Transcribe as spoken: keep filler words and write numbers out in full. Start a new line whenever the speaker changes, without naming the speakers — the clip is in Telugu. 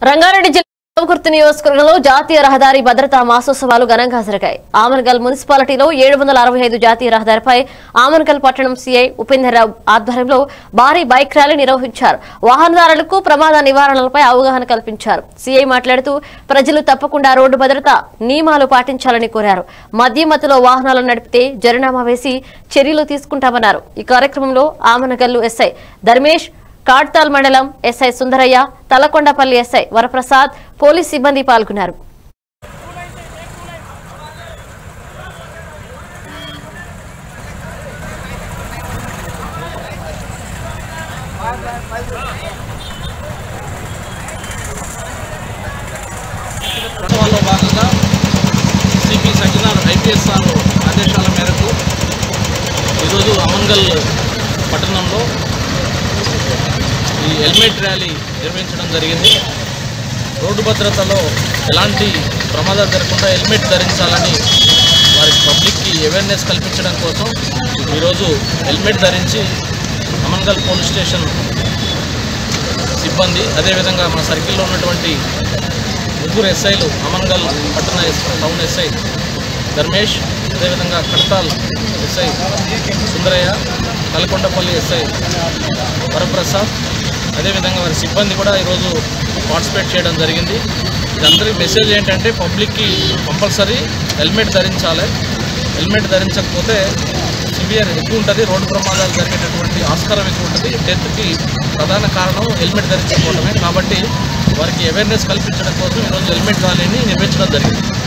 రంగారెడ్డి జిల్లా గుర్తు నియోజకవర్గంలో జాతీయ రహదారి భద్రతా మాసోత్సవాలు ఘనంగా జరిగాయి. ఆమన్గల్ మున్సిపాలిటీలో ఏడు వందల అరవై ఐదు జాతీయ రహదారిపై ఆమన్గల్ పట్టణం సీఐ ఉపేందర్ రావు ఆధ్వర్యంలో భారీ బైక్ ర్యాలీ నిర్వహించారు. వాహనదారులకు ప్రమాద నివారణలపై అవగాహన కల్పించారు. సీఐ మాట్లాడుతూ ప్రజలు తప్పకుండా రోడ్డు భద్రతా నియమాలు పాటించాలని కోరారు. మద్యమత్తులో వాహనాలు నడిపితే జరిమానా వేసి చర్యలు తీసుకుంటామన్నారు. ఈ కార్యక్రమంలో ఆమన్గల్ ఎస్ఐ ధర్మేష్, కాడ్తాల్ మండలం SI Sundarayya, Talakondapalli SI Varaprasad, police సిబ్బంది పాల్గొన్నారు.
భాగంగా సిపి సజ్జనార్ ఐపీఎస్ ఆదేశాల మేరకు ఈరోజు ఆమన్గల్ పట్టణంలో ఈ హెల్మెట్ ర్యాలీ నిర్వహించడం జరిగింది. రోడ్డు భద్రతలో ఎలాంటి ప్రమాదాలు జరగకుండా హెల్మెట్ ధరించాలని వారికి పబ్లిక్కి అవేర్నెస్ కల్పించడం కోసం ఈరోజు హెల్మెట్ ధరించి ఆమన్గల్ పోలీస్ స్టేషన్ సిబ్బంది, అదేవిధంగా మన సర్కిల్లో ఉన్నటువంటి ముగ్గురు ఎస్ఐలు, ఆమన్గల్ పట్టణ టౌన్ ఎస్ఐ ధర్మేష్, అదేవిధంగా కడతాల్ ఎస్ఐ సుందరయ్య, తలకొండపల్లి ఎస్ఐ వరప్రసాద్, అదేవిధంగా వారి సిబ్బంది కూడా ఈరోజు పార్టిసిపేట్ చేయడం జరిగింది. అందరికీ మెసేజ్ ఏంటంటే పబ్లిక్కి కంపల్సరీ హెల్మెట్ ధరించాలి. హెల్మెట్ ధరించకపోతే సివియర్ ఎక్కువ ఉంటుంది, రోడ్డు ప్రమాదాలు జరిగేటటువంటి ఆస్కారం ఎక్కువ ఉంటుంది. డెత్కి ప్రధాన కారణం హెల్మెట్ ధరించకపోవడమే. కాబట్టి వారికి అవేర్నెస్ కల్పించడం కోసం ఈరోజు హెల్మెట్ ర్యాలీని నిర్వహించడం జరిగింది.